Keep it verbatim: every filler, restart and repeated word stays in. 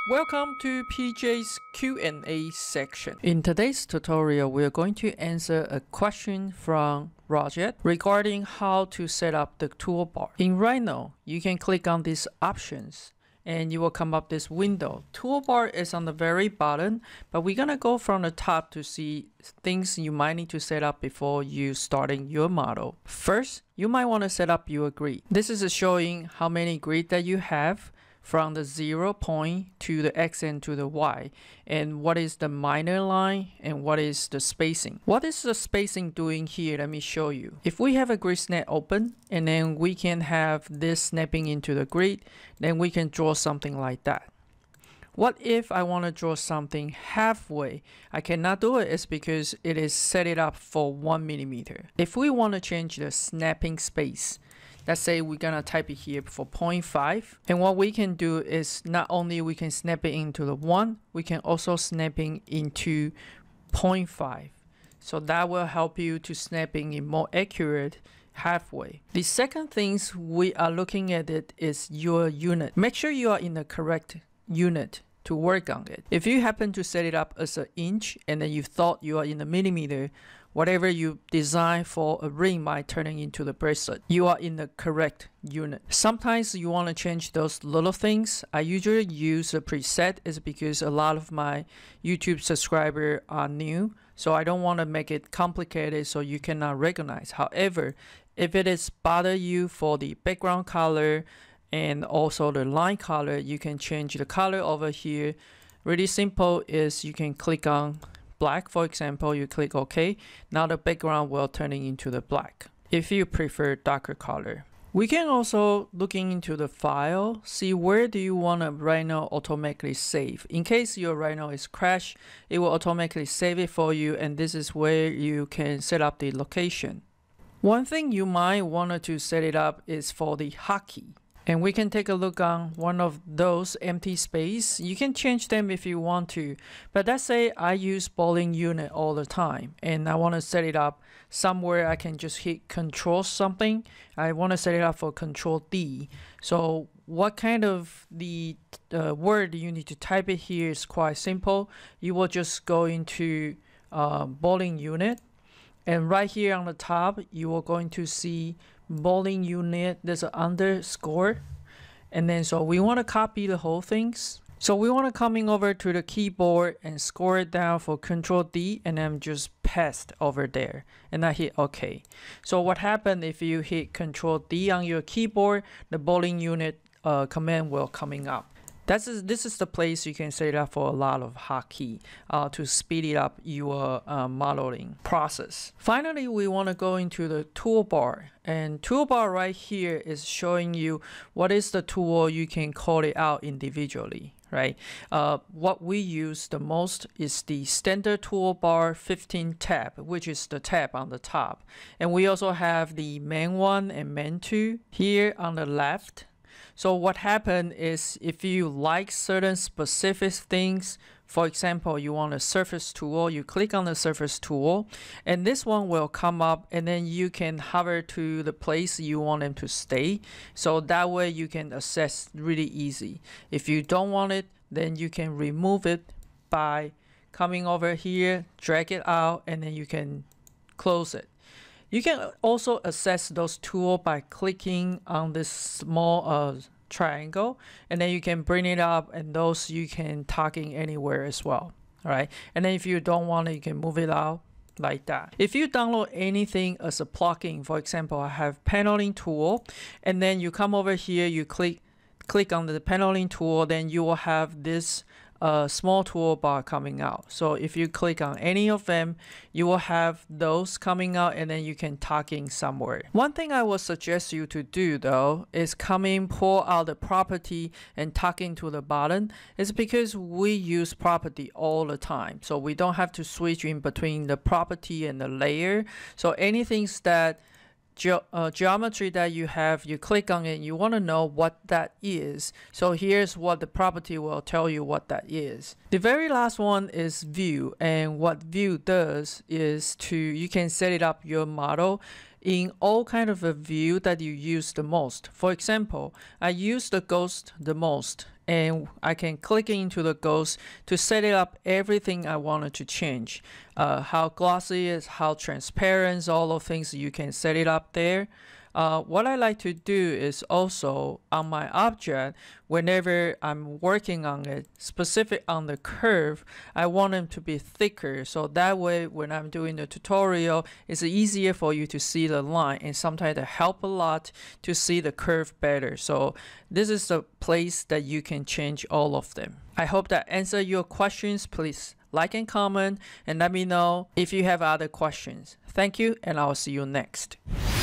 Welcome to P J's Q and A section. In today's tutorial, we are going to answer a question from Roger regarding how to set up the toolbar. In Rhino, you can click on these options and you will come up this window. Toolbar is on the very bottom, but we're gonna go from the top to see things you might need to set up before you starting your model. First, you might want to set up your grid. This is showing how many grid that you have from the zero point to the X and to the Y, and what is the minor line and what is the spacing. What is the spacing doing here? Let me show you. If we have a grid snap open and then we can have this snapping into the grid, then we can draw something like that. What if I want to draw something halfway? I cannot do it. It's because it is set it up for one millimeter. If we want to change the snapping space, let's say we're gonna type it here for zero point five, and what we can do is not only we can snap it into the one, we can also snapping into zero point five. So that will help you to snapping in more accurate halfway. The second things we are looking at it is your unit. Make sure you are in the correct unit to work on it. If you happen to set it up as an inch and then you thought you are in a millimeter, whatever you design for a ring might turn into the bracelet. You are in the correct unit. Sometimes you want to change those little things. I usually use a preset is because a lot of my YouTube subscribers are new, so I don't want to make it complicated so you cannot recognize. However, if it is bother you for the background color and also the line color, you can change the color over here. Really simple is you can click on black, for example, you click OK. Now the background will turning into the black. If you prefer darker color, we can also looking into the file, see where do you want to Rhino automatically save. In case your Rhino is crashed, it will automatically save it for you, and this is where you can set up the location. One thing you might want to set it up is for the hotkey. And we can take a look on one of those empty space. You can change them if you want to. But let's say I use bowling unit all the time and I want to set it up somewhere I can just hit control something. I want to set it up for control D. So what kind of the uh, word you need to type it here is quite simple. You will just go into uh, bowling unit. And right here on the top, you are going to see bowling unit. There's an underscore. And then so we want to copy the whole things. So we want to coming over to the keyboard and score it down for control D and then just paste over there. And I hit OK. So what happened if you hit control D on your keyboard, the bowling unit uh, command will coming up. That's is, this is the place you can set it up for a lot of hotkey uh, to speed it up your uh, modeling process. Finally, we want to go into the toolbar, and toolbar right here is showing you what is the tool you can call it out individually, right? Uh, what we use the most is the standard toolbar fifteen tab, which is the tab on the top. And we also have the main one and main two here on the left. So what happened is if you like certain specific things, for example, you want a surface tool, you click on the surface tool and this one will come up and then you can hover to the place you want them to stay. So that way you can access really easy. If you don't want it, then you can remove it by coming over here, drag it out, and then you can close it. You can also access those tools by clicking on this small uh, triangle, and then you can bring it up, and those you can target anywhere as well. All right, and then if you don't want it, you can move it out like that. If you download anything as a plugin, for example, I have paneling tool, and then you come over here, you click click on the paneling tool, then you will have this a small toolbar coming out. So if you click on any of them, you will have those coming out and then you can target somewhere. One thing I would suggest you to do though is come in, pull out the property and target to the bottom. It's because we use property all the time. So we don't have to switch in between the property and the layer. So anything that Ge uh, geometry that you have, you click on it, you want to know what that is. So here's what the property will tell you what that is. The very last one is view, and what view does is to you can set it up your model in all kind of a view that you use the most. For example, I use the ghost the most, and I can click into the ghost to set it up everything I wanted to change. Uh, how glossy it is, how transparent, all of things, you can set it up there. Uh, what I like to do is also on my object, whenever I'm working on it, specific on the curve, I want them to be thicker. So that way, when I'm doing the tutorial, it's easier for you to see the line, and sometimes it help a lot to see the curve better. So this is the place that you can change all of them. I hope that answered your questions. Please like and comment and let me know if you have other questions. Thank you, and I'll see you next.